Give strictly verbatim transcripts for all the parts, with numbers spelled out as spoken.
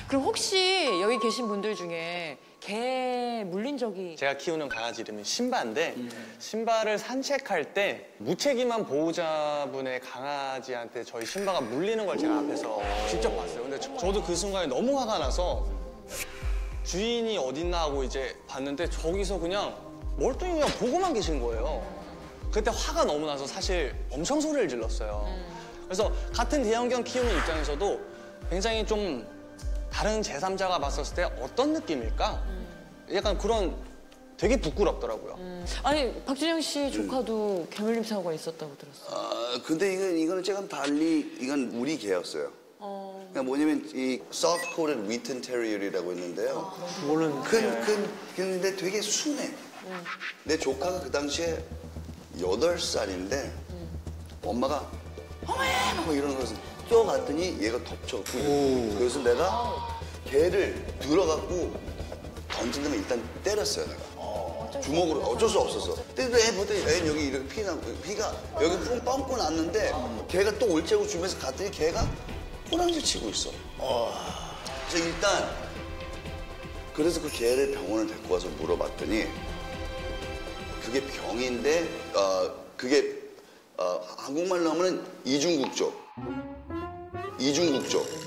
그럼 혹시 여기 계신 분들 중에 개 물린 적이... 제가 키우는 강아지 이름이 신바인데 음. 신바를 산책할 때 무책임한 보호자분의 강아지한테 저희 신바가 물리는 걸 제가 앞에서 직접 봤어요. 근데 저, 저도 그 순간에 너무 화가 나서 주인이 어딨나 하고 이제 봤는데 저기서 그냥 멀뚱히 그냥 보고만 계신 거예요. 그때 화가 너무 나서 사실 엄청 소리를 질렀어요. 그래서 같은 대형견 키우는 입장에서도 굉장히 좀 다른 제삼자가 봤었을 때 어떤 느낌일까? 약간 그런 되게 부끄럽더라고요. 음. 아니 박준영 씨 조카도 음. 개물림 사고가 있었다고 들었어요. 아 근데 이건 이거는 조금 달리 이건 우리 개였어요. 어. 그러니까 뭐냐면 이 soft coated Wheaten Terrier이라고 있는데요. 아, 모르는 큰, 큰 근데 되게 순해. 음. 내 조카가 그 당시에 여덟 살인데 음. 엄마가 어머야 뭐 이러는 거서 뛰어갔더니 얘가 덮쳤고 그래서 내가 걔를 들어갖고 던진 다음에 일단 때렸어요, 내가. 어, 주먹으로 어쩔 수 없었어. 때리다 애 보더니 애 여기 이렇게 피 나, 피가 여기 뿡 빵꾸 났는데 걔가 또 올째고 주면서 갔더니 걔가 호랑이를 치고 있어. 어. 그래서 일단 그래서 그 개를 병원을 데리고 와서 물어봤더니 그게 병인데 어, 그게 어, 한국말로 하면 이중국적. 이중국적.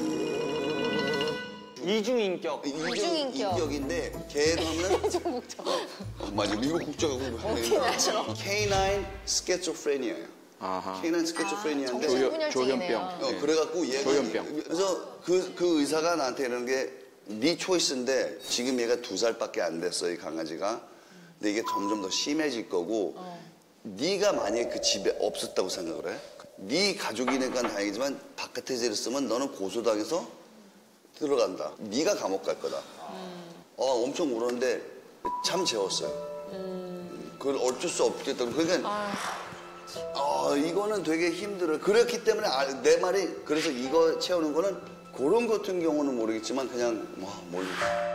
이중인격. 이중인격. 인격인데 걔도 하면 이중국적. 어, 맞아. 미국 국적하고 multinational. 케이나인 스키조프레니아예요. 케이나인 스키조프레니아인데 조현, 조현병. 어, 그래갖고 얘가 조현병. 그래서 그, 그 의사가 나한테 이러는 게 네 초이스인데 지금 얘가 두 살밖에 안 됐어, 이 강아지가. 근데 이게 점점 더 심해질 거고 어. 네가 만약에 그 집에 없었다고 생각을 해? 네 가족이니까 다행이지만 바깥에서 있으면 너는 고소당해서 들어간다. 네가 감옥 갈 거다. 음. 어, 엄청 울었는데 참 재웠어요. 음. 그걸 어쩔 수 없겠다고. 그러니까 아. 아, 이거는 되게 힘들어요. 그렇기 때문에 내 말이 그래서 이거 채우는 거는 그런 같은 경우는 모르겠지만 그냥 뭐 모르겠어.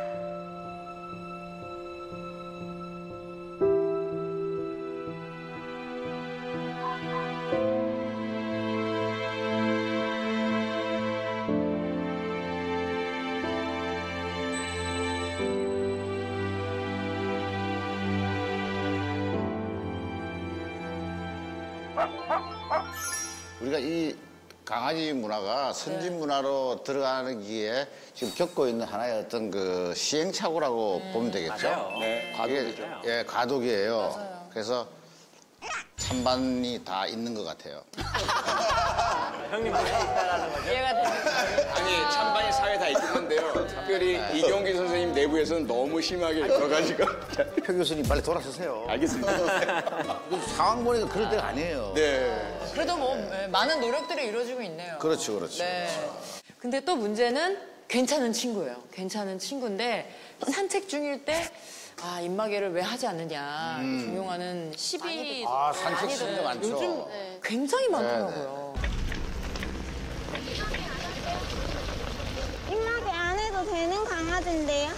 우리가 이 강아지 문화가 선진 문화로 들어가는 기에 지금 겪고 있는 하나의 어떤 그 시행착오라고 음, 보면 되겠죠. 맞아요. 네, 과도기죠. 예, 과도기예요. 맞아요. 그래서 찬반이 다 있는 것 같아요. 형님 많이 있다라는 거죠? 이해가 되는 아니 찬반이 사회 다 있긴 한데요. 특별히 네. 이경기 선생님 내부에서는 너무 심하게 있어가지고. 표 교수님 빨리 돌아서세요. 알겠습니다. 상황 보니까 그럴 때가 아니에요. 네. 그래도 뭐 많은 노력들이 이루어지고 있네요. 그렇죠, 그렇죠. 네. 근데 또 문제는 괜찮은 친구예요. 괜찮은 친구인데 산책 중일 때 아, 입마개를 왜 하지 않느냐 음. 종용하는 시비 아, 산책 시비가 많죠. 요즘 네. 굉장히 많더라고요. 네, 네. 입마개 안 해도 되는 강아지인데요?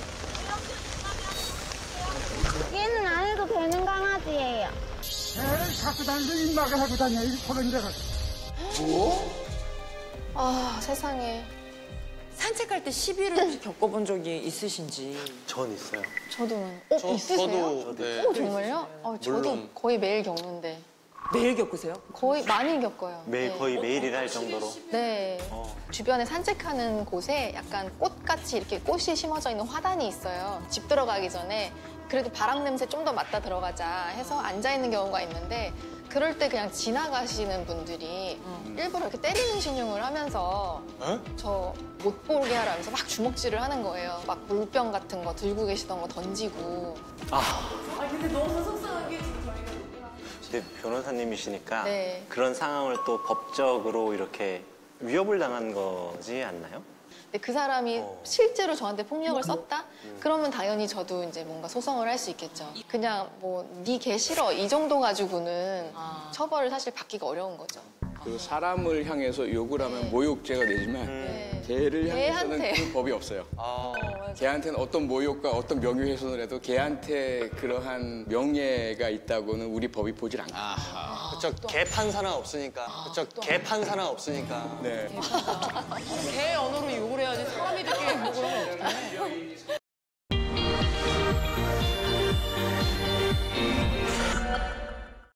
얘는 안 해도 되는 강아지예요. 애를 갖고 다니는 입마개 하고 다녀, 이 소변이라 가지고. 뭐? 아, 세상에. 산책할 때 시비를 겪어본 적이 있으신지. 전 있어요. 저도는. 어, 저, 있으세요? 저도, 네. 어, 정말요? 어, 저도 물론. 거의 매일 겪는데. 매일 겪으세요? 거의 많이 겪어요. 매일 네. 거의 매일이라 할 정도로. 네. 어. 주변에 산책하는 곳에 약간 꽃같이 이렇게 꽃이 심어져 있는 화단이 있어요. 집 들어가기 전에 그래도 바람 냄새 좀 더 맡다 들어가자 해서 앉아있는 경우가 있는데 그럴 때 그냥 지나가시는 분들이 음. 일부러 이렇게 때리는 신용을 하면서 저 못 보게 하라면서 막 주먹질을 하는 거예요. 막 물병 같은 거 들고 계시던 거 던지고. 아. 아 근데 너무 속상하게 지금 저희가. 근데 변호사님이시니까 네. 그런 상황을 또 법적으로 이렇게 위협을 당한 거지 않나요? 근데 그 사람이 어. 실제로 저한테 폭력을 썼다? 음. 그러면 당연히 저도 이제 뭔가 소송을 할 수 있겠죠. 그냥 뭐 네 개 싫어 이 정도 가지고는 아. 처벌을 사실 받기가 어려운 거죠. 그 사람을 향해서 욕을 하면 네. 모욕죄가 되지만 네. 개를 향해서는 개한테. 그 법이 없어요. 아. 어, 개한테는 어떤 모욕과 어떤 명예훼손을 해도 개한테 그러한 명예가 있다고는 우리 법이 보질 않고. 아하. 그쵸, 개 판사는 없으니까. 그쵸, 개 판사는 없으니까. 네. 개 언어로 욕을 해야지 사람이 될